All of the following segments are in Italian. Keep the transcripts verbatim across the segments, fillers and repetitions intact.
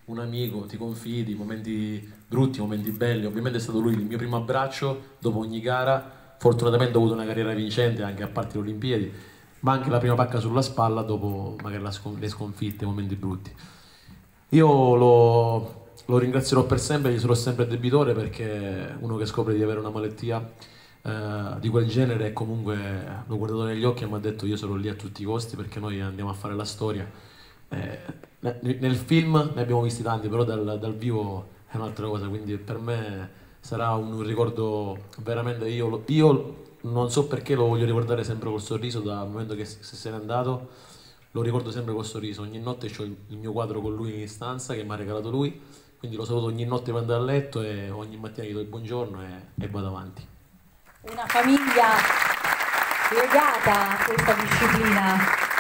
un amico, ti confidi, momenti brutti, momenti belli. Ovviamente è stato lui il mio primo abbraccio dopo ogni gara. Fortunatamente ho avuto una carriera vincente anche a parte le Olimpiadi, ma anche la prima pacca sulla spalla dopo magari la scon- le sconfitte, i momenti brutti. Io lo, lo ringrazierò per sempre, gli sarò sempre debitore perché uno che scopre di avere una malattia eh, di quel genere e comunque l'ho guardato negli occhi e mi ha detto io sarò lì a tutti i costi perché noi andiamo a fare la storia. Eh, nel film ne abbiamo visti tanti, però dal, dal vivo è un'altra cosa, quindi per me sarà un ricordo veramente, io, lo- io non so perché lo voglio ricordare sempre col sorriso dal momento che se se n'è andato, lo ricordo sempre col sorriso, ogni notte ho il, il mio quadro con lui in stanza che mi ha regalato lui, quindi lo saluto ogni notte quando è a letto e ogni mattina gli do il buongiorno e, e vado avanti. Una famiglia legata a questa disciplina.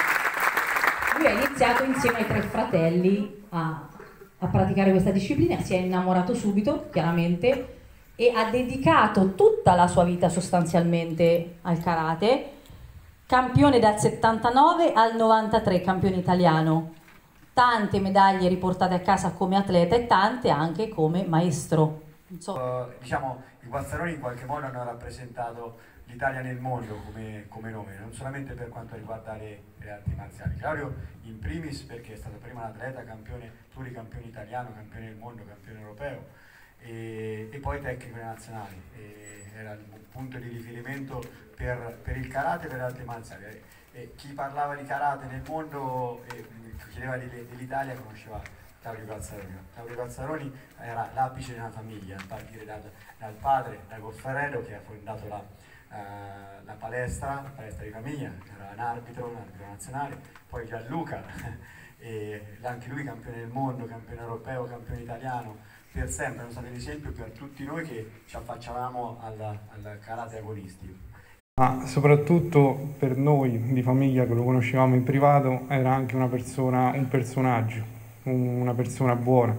Lui ha iniziato insieme ai tre fratelli a, a praticare questa disciplina, si è innamorato subito, chiaramente, e ha dedicato tutta la sua vita sostanzialmente al karate. Campione dal settantanove al novantatré, campione italiano. Tante medaglie riportate a casa come atleta e tante anche come maestro. Non so. Uh, diciamo, i Guazzaroni in qualche modo hanno rappresentato l'Italia nel mondo come, come nome, non solamente per quanto riguarda le, le arti marziali. Claudio in primis perché è stato prima un atleta, campione, pluricampione italiano, campione del mondo, campione europeo e, e poi tecnico nazionale. E era il punto di riferimento per, per il karate e per le arti marziali. E, e chi parlava di karate nel mondo e chiedeva dell'Italia conosceva Claudio Guazzaroni. Claudio Guazzaroni era l'apice di una famiglia, a partire dal, dal padre, da Goffarello, che ha fondato la, uh, la palestra, la palestra di famiglia, era un arbitro, un arbitro nazionale, poi Gianluca, e anche lui campione del mondo, campione europeo, campione italiano, per sempre, è stato un esempio per tutti noi che ci affacciavamo al, al karate agonistico. Ma soprattutto per noi di famiglia che lo conoscevamo in privato era anche una persona, un personaggio, una persona buona.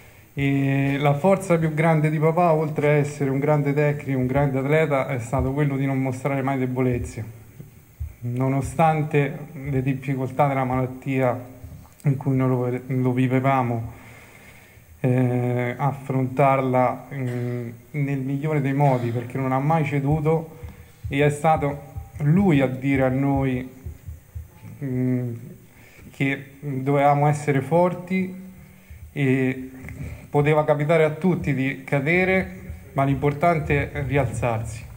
E la forza più grande di papà, oltre a essere un grande tecnico, un grande atleta, è stato quello di non mostrare mai debolezze. Nonostante le difficoltà della malattia in cui noi lo, lo vivevamo, eh, affrontarla eh, nel migliore dei modi, perché non ha mai ceduto. E è stato lui a dire a noi mh, che dovevamo essere forti e poteva capitare a tutti di cadere, ma l'importante è rialzarsi.